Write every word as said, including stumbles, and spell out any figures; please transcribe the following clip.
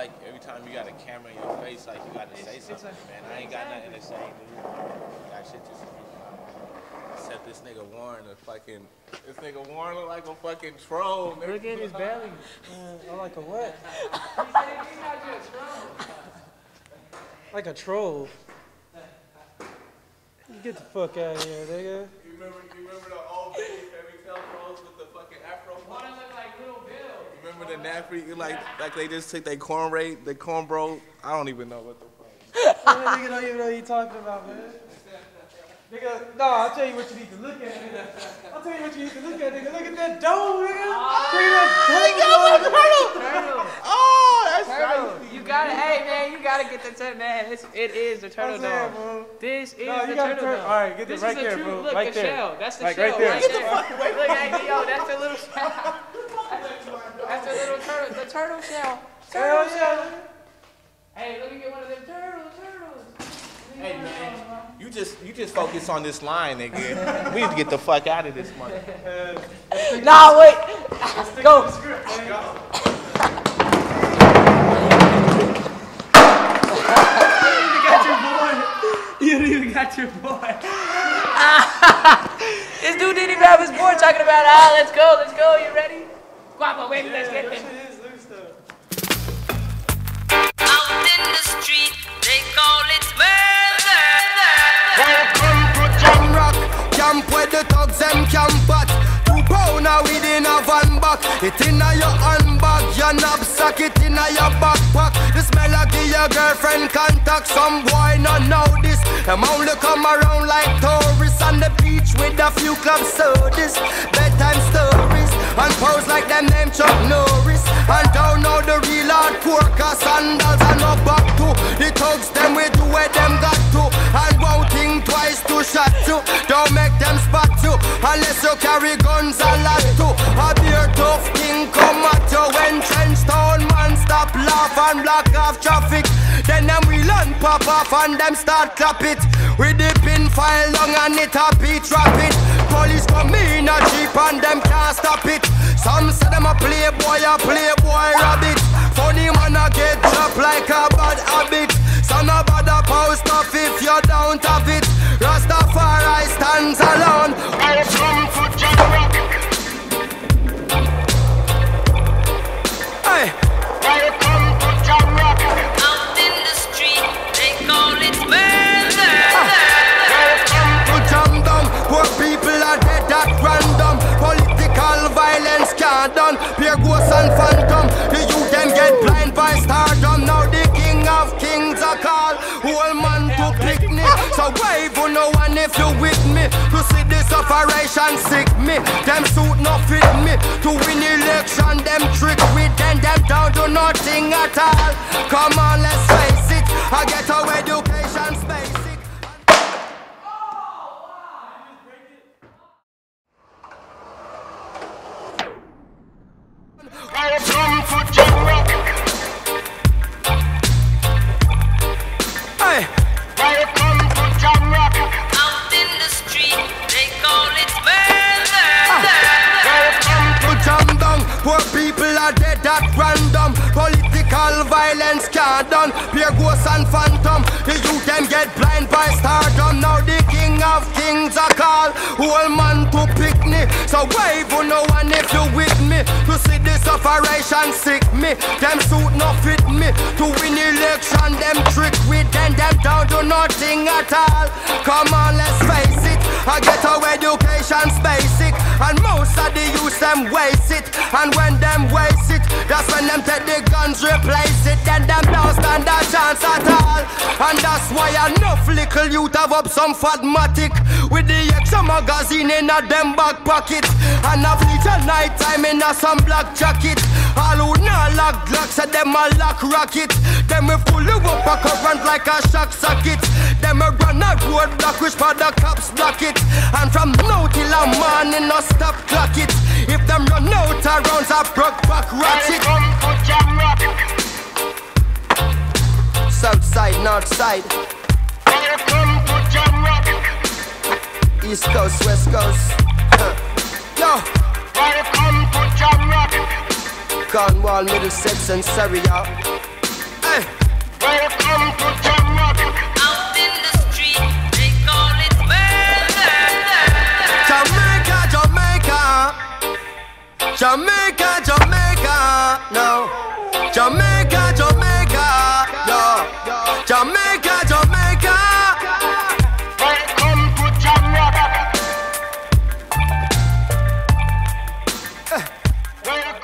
like every time you got a camera in your face, like you got to say something, man. I ain't got nothing to say, dude. I got shit to say. Except this nigga Warren, a fucking, this nigga Warren look like a fucking troll. Nigga. Look at his belly. Uh, I like a what? He said he's not just a troll. Like a troll. Get the fuck out of here, nigga. You remember, you remember the old baby fairy tale trolls with the fucking afro? One of them look like Little Bill. You remember the nappy, like, like they just took their corn rate, their corn bro? I don't even know what the fuck. Man, nigga don't even know what you talking about, man. Nigga, no, I'll tell you what you need to look at, nigga. I'll tell you what you need to look at, nigga. Look at that dome, nigga. Oh, look at that turtle. turtle. Oh, that's Turtle. nice. You gotta, hey man, you gotta get the turtle, man. It's, it is the turtle saying, dome. bro. This is No, you the gotta turtle turn. dome. All right, get this this right is the there, true, bro. Look, right the there. shell. That's the like, shell right there. right Get the there. fuck away Look, from hey, yo, that's the little shell. That's the little turtle, the turtle shell. Turtle Hell shell. yeah. Hey, let me get one of them turtles, turtles. Hey man, you just you just focus on this line, nigga. We need to get the fuck out of this mother. Nah, wait. Go. You didn't even got your boy. This dude didn't even have his board talking about, ah, let's go, let's go. You ready? Guapo, baby, let's get this. Out in the street, they call it murder. Welcome to Jam Rock, camp where the thugs them camp at. Two pounder within a van back. It inna your handbag, your knapsack, it inna your backpack. The smell of give your girlfriend contact. Some boy not know this. Them only come around like tourists on the beach with a few club sodas, bedtime stories, and pose like them name Chuck Norris. And don't know the real hardcore, cause sandals and no back to. The thugs them we do where them got to. And won't think twice to shot you. Don't make them spot you unless you carry guns a lot too. A beer tough king come at you when Trenchtown man stop laugh and block off traffic. Then them we learn pop off and them start clap it. We dip in file long and it a beat rapid. Police come in a jeep and them can't stop it. Some say them a playboy, a playboy rabbit. Funny man a get dropped like a bad habit. Some a bother post off if you don't have it. Rastafari stands alone. Welcome to Jam Rock. Hey, welcome to Jam Rock. Out in the street, they call it murder. Welcome to Jam Down. Poor people are dead at random. Political violence can't done. Pure ghosts and phantom. The youth them get blind by stardom. Now the king of kings are called. Whole man to picnic. So wave on no one if you with me. To see this operation sick me. Them suit no fit me. To win election them trick with them. Them down to nothing at all. Come on, let's face it. I get our education's basic. Welcome to Jam Rock. Hey, welcome to Jam Rock. Out in the street, they call it murder. Welcome to Jam Down. Poor people are dead at random. Political violence can't done. Pure ghosts and phantom. The youth them get blind by stardom. Now the king of kings are called. Whole man to picnic. So wave on no one if you with me. To see this operation sick me. Them suit no fit me. To win election them trick with them. Them down to nothing at all. Come on, let's face it. I get our education's basic. And most of the youth them waste it. And when them waste it, that's when them take the guns replace it. Then them don't stand a chance at all. And that's why enough little youth have up some fatmatic with the extra magazine in a them back pocket. And a fleet at night time in a some black jacket. All who not lock glocks and them a lock rocket. Them we pull you up a current like a shock socket. Them a run a road block which for the cops block it. And from now till a morning no stop clock it. If them run out of rounds a broke back ratchet. Welcome to Jam Rock. South side, north side. Welcome to Jam Rock. East coast, west coast. Huh. Yo. Welcome to Jam Rock. Cornwall, Middlesex and Surrey, yo. Welcome to Jamaica. Out in the street, they call it murder. Jamaica, Jamaica. Jamaica, Jamaica. No. Jamaica, Jamaica. Yo. Jamaica, Jamaica. Welcome to Jamaica. Welcome.